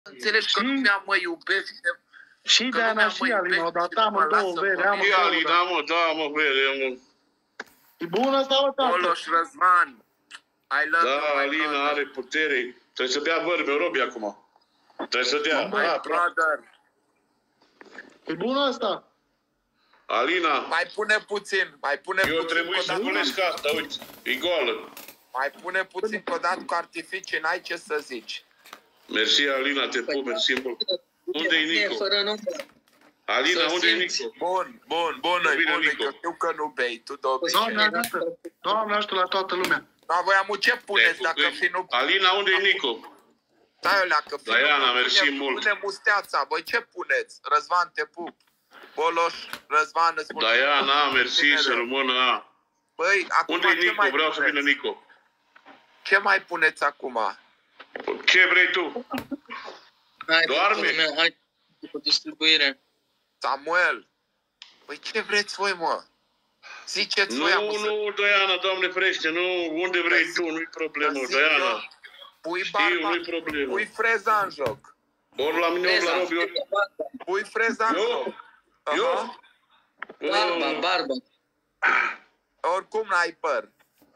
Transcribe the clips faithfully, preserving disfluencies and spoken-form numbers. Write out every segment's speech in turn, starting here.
Înțelegi că lumea mă iubește. Și de Ana și Alina, o dat amândouă vere, am E Alina, mă, da, mă, vere, mă. E bună asta, mă, tată? Boloș Răzvan. I love Da, you, Alina are putere. Trebuie să dea vărbe, Robi, acum. Trebuie să dea. My brother. E bună asta? Alina. Mai pune puțin, mai pune Eu puțin. trebuie să culesc asta, uite. E goală. Mai pune puțin că dat cu artificii, n-ai ce să zici. Mersi, Alina, te pup, mersi mult. Unde-i Nico? Alina, unde-i Nico? Bun, bun, bună, bună, că știu că nu bei, tu de obicei. Doamne ajută, Doamne ajută la toată lumea. Da, voiam ce puneți dacă fi nu... Alina, unde-i Nico? Stai olea, că fi Diana, nu... mersi pune, mult. Pune musteața, băi, ce puneți? Răzvan, te pup. Boloș, Răzvan, îți mulțumesc. Diana, mersi, să rămână. Băi, acum unde-i ce Nico? mai Vreau să puneți? vină Nico. Ce mai puneți acum? Ce vrei tu? Hai, Doarme. Mea, hai cu distribuire. Samuel, păi ce vreți voi, mă? Ziceți voi, Nu, am să... nu, Diana, Doamne ferește, nu, unde vrei tu, nu-i problemă, Zic Diana. eu, Pui Știu, barba, nu-i problemă. pui freza în joc. Ori la mine, ori la Robi, ori... Pui freza în Eu? joc. Eu? Aha. Barba, barba. Oricum n-ai păr.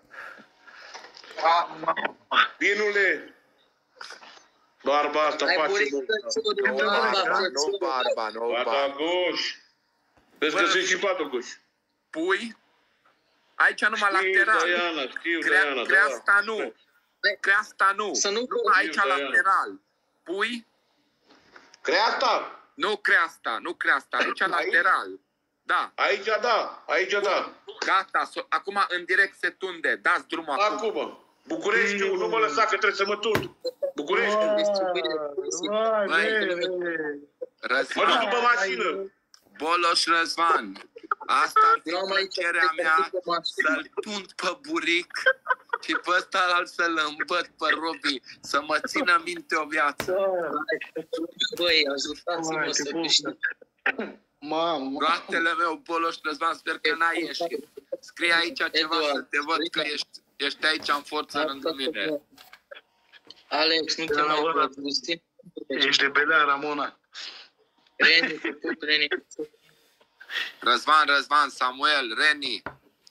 Vinule! Barba asta Ai face burică mult. de Nu barba, barba, frate. nu barba, nu barba. Patagoș! Vezi că sunt și patagoș. Pui aici numai Știu, lateral. Diana, știu, Crea, Diana, creasta da. nu. Creasta nu. Să nu- Nu aici Știu, Diana. lateral. Pui, Creasta? nu creasta, nu creasta, aici lateral. Da, Aici da, aici da. gata. So- acum în direct se tunde. Dați drumul acum. Acum. Bucureștiu, nu mă lăsa că trebuie să mă tund. Bucureștiu. Vai, Băi, vai, vai. Mă Răzvan, duc după mașină. Boloș Răzvan. Asta ar fi Nu mai plăcerea mea să-l tund pe buric și pe ăsta să-l îmbăt pe Robi, să mă țină minte o viață. Băi, ajutați-mă Vai, să te pup. câștig. Mamă. Fratele meu, Boloș Răzvan, sper că n-ai ieșit. Scrie aici ceva să te văd că ești, ești aici în forță lângă mine. Alex, nu te mai văd, Justin. Ești de belea, Ramona. Reni, te pup, Reni. Răzvan, Răzvan, Samuel, Reni,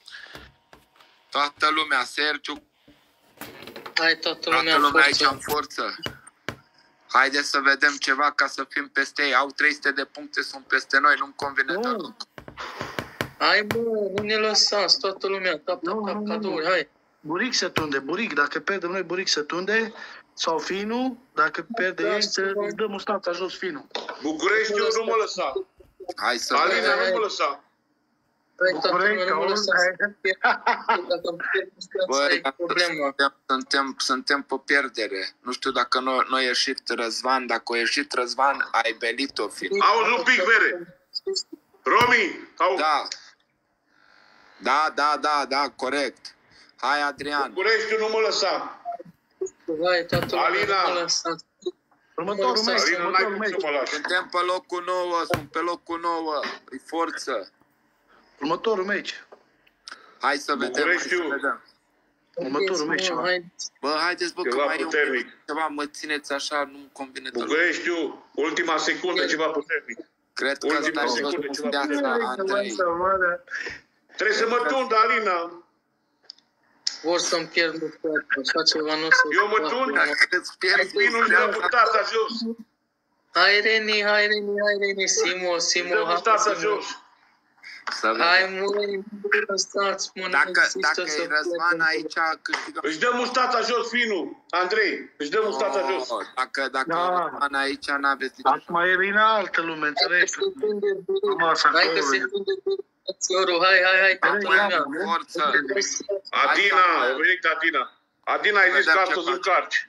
toată lumea, Sergiu, Hai, toată toată lumea lumea aici forță. în forță. Haideți să vedem ceva ca să fim peste ei. Au trei sute de puncte, sunt peste noi, nu-mi convine Nu. deloc. Hai, bă, nu ne lăsați, toată lumea, cap, Nu, cap, cap, nu, nu. cadouri, hai. Buric se tunde, buric. Dacă pierdem noi, buric se tunde. Sau finul, dacă pierde Da, ei, să da. dă mustața jos finul. Bucureștiu, nu mă lăsa. Hai să Alina, vedem. nu mă lăsa. Hai, toată București, lumea, nu mă auzi, lăsați. hai. Dacă îmi pierd mustața, Băi, e problema. suntem, suntem, suntem pe pierdere. Nu știu dacă nu, nu a ieșit Răzvan. Dacă a ieșit Răzvan, ai belit-o, film. Auzi un pic, vere. Romi, au. Da. Da, da, da, da, corect. Hai, Adrian. Bucureștiu, nu mă lăsa. Hai, toată lumea, Alina. nu mă lăsați. Următorul meci, Alina, n-ai următorul cum să meci. mă lași. Suntem pe locul nouă, sunt pe locul nouă. E forță. Următorul meci. Hai să vedem, hai să Bucureștiu. vedem. Următorul meci. Haideți, mă, ceva. hai. Bă, haideți, bă, că Ceva mai e un puternic. ceva, mă țineți așa, nu-mi convine deloc. Bucureștiu, ultima secundă, ceva puternic. Cred că Ultima ăsta e secundă, fost ceva musteața, Andrei. Trebuie să mă tund, Alina. Vor să-mi pierd mustața, așa ceva nu o să... Eu mă tund. Dacă îți pierzi Vinul își dă mustața jos. Hai, Reni, hai, Reni, hai, Reni, Simo, Își Simo, dă hai, mustața Simo. jos. să vedem. Hai, măi, nu lăsați, mă, nu Dacă, există dacă să e Răzvan pierdem. aici, câștigăm. Își dă mustața jos, finul. Andrei, își dă mustața jos. Oh, dacă dacă Da. e Răzvan aici, n-aveți nicio Acum e vine altă lume, Hai că înțelegi? se tunde bine. Frumoasă Hai că acolo. se tunde bine. Țiorul, hai, hai, hai, toată Acum lumea. cu forță. Adina, Hai, a venit Adina. Adina, ai zis Vedem că ce astăzi faci. încarci.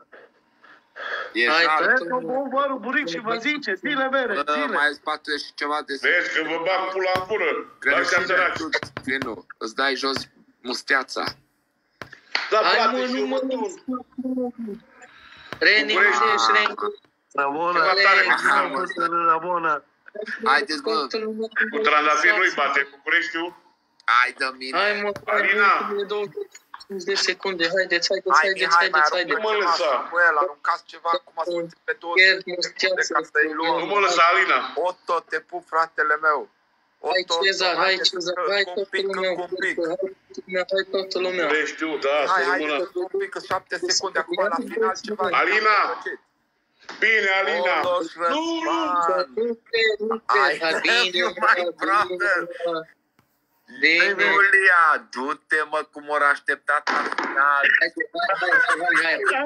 E Hai, șal. Vezi că bă, bă, buric și vă zice, zile vere, Bă, zile. mai spate și ceva de Vezi că vă bag pula în pură. Cred Ăștia că săraci. Vinu, îți dai jos musteața. Da, Hai, frate, mă, și nu eu mă mă tund. Reni, București. unde ești, Reni? Ramona, Ceva tare, Alex. Ramona. Haideți, bă. Toată lumea, Cu trandafir nu-i bate Bucureștiu. Hai de mine. Hai, mă, Alina. hai, două- patruzeci de secunde, haideți, haideți, Hai, haideți, Mihai, mai haideți, haideți. Nu mă aruncați lăsa. ceva, Samuel, aruncați ceva, acum sunt pe douăzeci de secunde ca să-i Nu luăm. mă lăsa, Alina. Otto, te pup, fratele meu. Hai Otto, Cezar, hai haide să Cezar, cânt hai un toată pic, lumea, încă un pic. hai toată lumea. Vrei, știu, da, să Hai, hai, rămână. să un pic, că șapte secunde, acum la final ceva. Alina! Bine, Alina! Oloș Răzvan! Hai, I love bine, you, my brother! bine. Iulia, du-te, mă, cum ori așteptat la final. Hai, hai, hai, hai,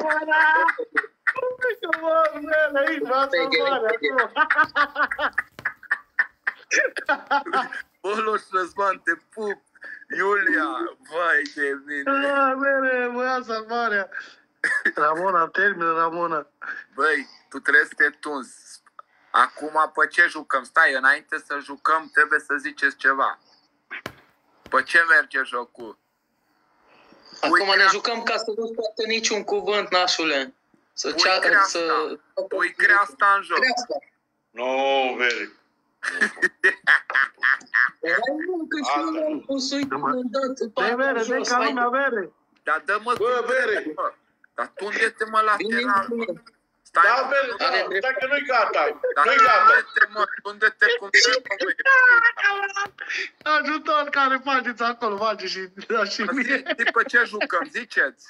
Oloș Răzvan, te pup! Iulia, vai de mine! Ah, bine, băia salvarea. Ramona, termină, Ramona. Băi, tu trebuie să te tunzi. Acum, pe ce jucăm? Stai, înainte să jucăm, trebuie să ziceți ceva. Pe ce merge jocul? Acum ne jucăm ca să nu scoată niciun cuvânt, nașule. Să Pui ceară, creasta. să... Pui creasta în joc. Creasta. No, veri. Hai, mă, că și eu am pus, uite, m-am dat Dă partea vere, dă jos, ca hai. lumea, vere. Dar dă-mă Bă, tunde-te, Bere. mă. Dar tunde-te, mă, Bine, lateral. bine. Stai, Da, mă, veri, da, Are drept. stai că nu-i gata. dar Nu-i gata. tunde-te, mă, tunde-te cum trebuie. Ajutor care faceți acolo, face și, da, și Zi, mie. zi pe ce jucăm, ziceți.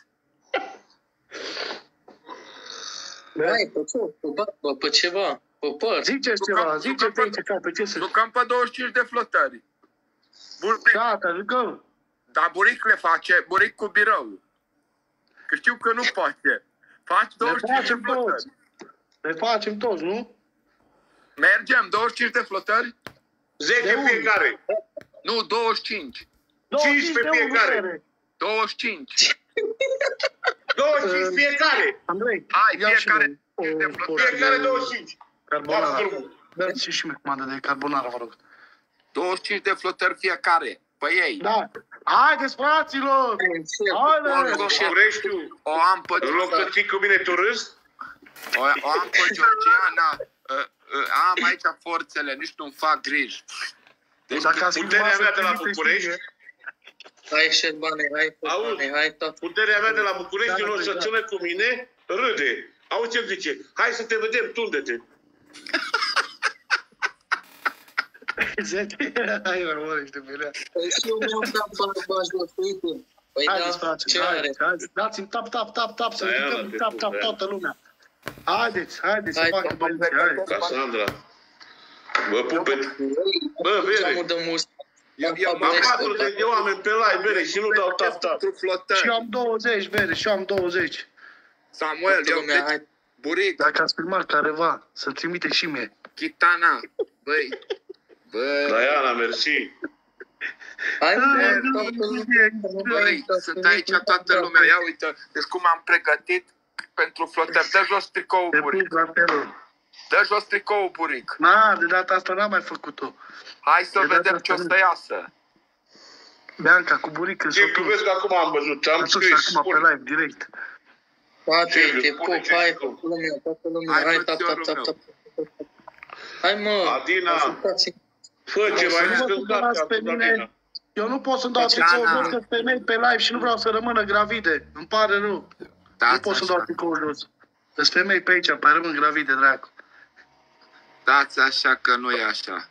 Hai, pe ce? Pe ba- Pe, pe ceva? Pe părți? Ziceți ceva, ziceți aici, ca pe ce să... Jucăm pe douăzeci și cinci de flotări. Buric, Gata, jucăm. dar Buric le face, Buric cu birou. Că știu că nu poate. Faci Le douăzeci și cinci de facem toți. flotări. Le facem toți, nu? Mergem, douăzeci și cinci de flotări? zece fiecare. Nu, douăzeci și cinci. Cinci pe fiecare. douăzeci și cinci. douăzeci și cinci fiecare. Andrei, Hai, ia și fiecare mie o de porție Fiecare de douăzeci și cinci. carbonara. Toată drumul. Dați și mie comandă de carbonara, vă rog. douăzeci și cinci de flotări fiecare. Pe ei. Da. Haideți, fraților! Haide! Bucureștiul. O am pe În loc să ții cu mine, tu râzi? O, o am pe Georgiana. Uh, uh, am aici forțele, nici nu-mi fac griji. Deci, Dacă ați puterea filmat, mea de la să trimiteți București. mie. Hai, Șerbane, hai, Auzi? Șerbane, hai, tot. Puterea mea de la București, Da, în loc da, să da. țină cu mine, râde. Auzi ce zice? Hai să te vedem, tunde-te. zece. Hai, mă, mă, ești de belea. Păi și eu mi-am dat barba jos, uite. Păi Haideți, da, frate, ce are? haideți, haideți. Dați-mi tap, tap, tap, tap, să Da, ia, ridicăm da, tap, te tap, pun, toată lumea. Haideți, haideți să Hai, facă tap, băieți, tap, haideți. Casandra. Bă, pupe. Bă, vere. Geamul de mus. Eu, eu Am m-am patruzeci de oameni pe live, vere, și nu dau tap, tap. pentru Și eu flotări. am douăzeci, bere, și eu am douăzeci. Samuel, Toată eu lumea, deci, hai. Buric, Dacă ați filmat careva, să trimite și mie. Chitana. Băi, băi, Diana, mersi. Hai, Ah, bă, toată lumea. băi, sunt aici toată lumea. Ia uite, deci cum am pregătit pentru flotări. Dă jos tricoul, Te Buric. pup la felul. Dă jos tricoul, Buric. Na, de data asta n-am mai făcut-o. Hai să De data vedem asta ce o nu. să iasă. Bianca cu burică Ce s-o privesc că acum am văzut, am dus scris. acum pe live, direct. Toate, Ce, te spune pup, ce hai, zic eu. toată lumea, toată lumea. Hai, Hai, tap, tap, frățiorul tap, meu. tap, tap, tap. Hai, mă, Adina. ajutați-mi. Fă ce mai Nu zis mă că supărați pe mine. Eu nu pot să-mi dau Deci, tricoul Ana- jos, că femei pe live și nu vreau să rămână gravide. Îmi pare rău. Nu Dați pot să dau așa, tricoul jos. Sunt femei pe aici, pe rămân gravide, dracu. dați așa că nu e așa.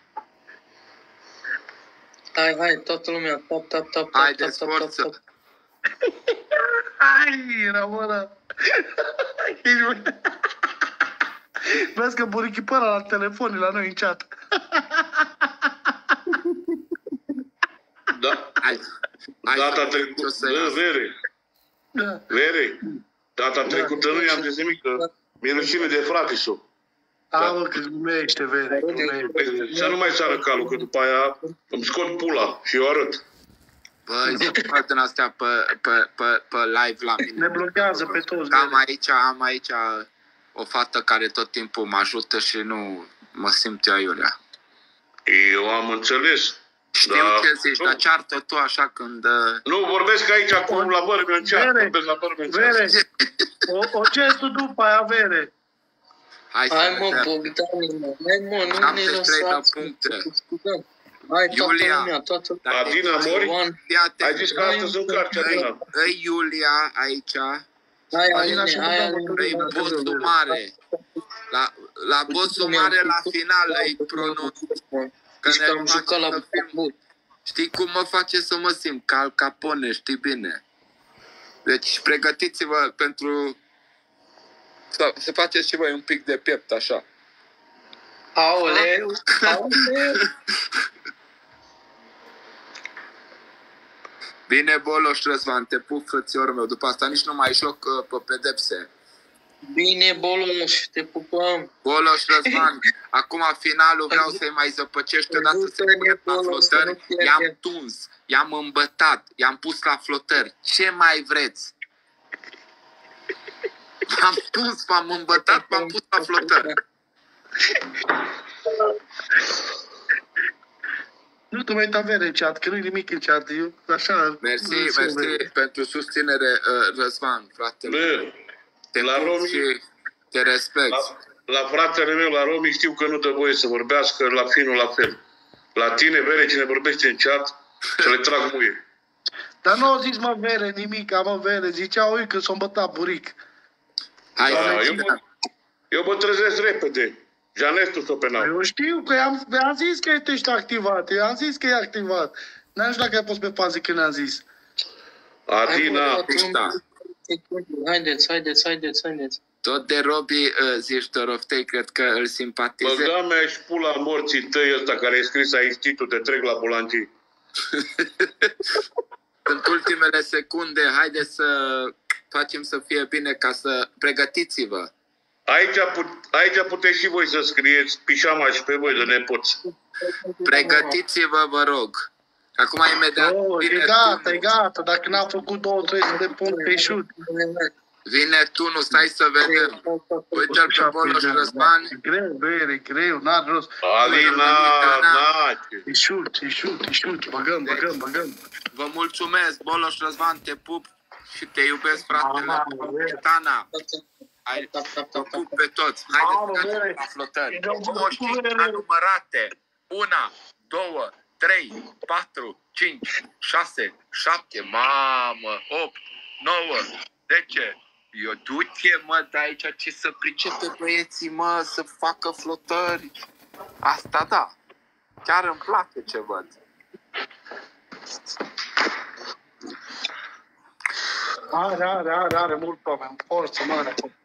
Hai, hai, toată lumea, tap, tap, tap, tap, Haideți, tap, tap, forță. tap. Hai, Ramona. Vezi că burichi pe ăla la telefon, e la noi în chat. Da. Hai, hai Data să vedem ce o trecută, să bă, iasă. vere, Da. vere. Data trecută nu i-am zis nimic, că mi-e rușine de fratisul. A, mă, că glumește, vere, glumește. Să nu mai sară calul, că după aia îmi scot pula și eu arăt. Băi, se fac din astea pe, pe, pe, pe live la mine. Ne blochează pe toți, Am vere. aici, am aici o fată care tot timpul mă ajută și nu mă simt eu aiurea. Eu am înțeles. Știu Da. ce zici, dar ceartă tu așa când... uh, Nu, vorbesc aici acum la bărbi în chat. Vere, Vorbesc la bărbi în Vere, chat. o, o cestu după aia, vere. Hai să Hai, mă, vedem. Bogdan, mă, hai, mă, nu ne șaptezeci și trei de lăsați. puncte. Discutăm. Hai, toată Iulia. lumea, toată lumea. Adina, mori? Ioan. Ai zis că astăzi încarci, Adina. Îi Iulia aici, Hai, Adina, Aline, și hai, putem Aline. vorbi. îi bossul mare. La, la bossul mare, la final, îi pronunț. Că Deci ne că am face jucat la să fim- Bucur. Știi cum mă face să mă simt? Ca Al Capone, știi bine. Deci pregătiți-vă pentru... Să, să faceți și voi un pic de piept, așa. Aoleu, aoleu. Bine, Boloș Răzvan, te pup, frățiorul meu. După asta nici nu mai joc uh, pe pedepse. Bine, Boloș, te pupăm. Boloș Răzvan, acum finalul vreau să-i mai zăpăcești odată să punem la flotări. I-am tuns, i-am îmbătat, i-am pus la flotări. Ce mai vreți? M-am tuns, m-am îmbătat, m-am pus la flotări. Nu te mai avere în chat, că nu-i nimic în chat. Eu, așa... Mersi, nu știu, mersi pentru susținere, uh, Răzvan, fratele. Bă, Te la pup Romi- și te respect. La, la fratele meu, la Romi, știu că nu dă voie să vorbească, la finul la fel. La tine, Vere, cine vorbește în chat, să le trag muie. Dar nu au zis, mă, Vere, nimic, mă, Vere. Ziceau, ui, că s-a îmbătat buric. Hai, Da, hai, eu, mă, eu mă trezesc repede. Janestul s-o penal. Eu știu că am, am zis că ești activat. Eu am zis că e activat. N-am știu dacă ai fost pe fază când am zis. Adina, Haideți, haideți, haideți, haideți. tot de Robi, uh, zici, Doroftei, cred că îl simpatizezi. băga mea și pula morții tăi ăsta care ai scris aici titlul, te trec la Bolantii. Sunt ultimele secunde, haideți să facem să fie bine ca să pregătiți-vă. Aici, put, aici puteți și voi să scrieți pișama și pe voi de nepoți. Pregătiți-vă, vă rog. Acum imediat Oh, e vine gata, tunul. e gata. Dacă n-a făcut două treizeci de puncte, e șut. Vine tunul, stai să vedem. Uite-l pe Boloș Răzvan. E greu, Vere, e greu, n-are rost. Alina, nace. E șut, e șut, e șut. Băgăm, băgăm, băgăm. Vă mulțumesc, Boloș Răzvan, te pup și te iubesc, fratele. Tana, ai vă pup pe toți. Haideți să la flotări. Moștii numărate. Una, două, trei, patru, cinci, șase, șapte, mamă, opt, nouă, zece. Eu du-te, mă, de aici ce să pricepe băieții, mă, să facă flotări. Asta da. Chiar îmi place ce văd. Are, are, are, are mult oameni, forță mare.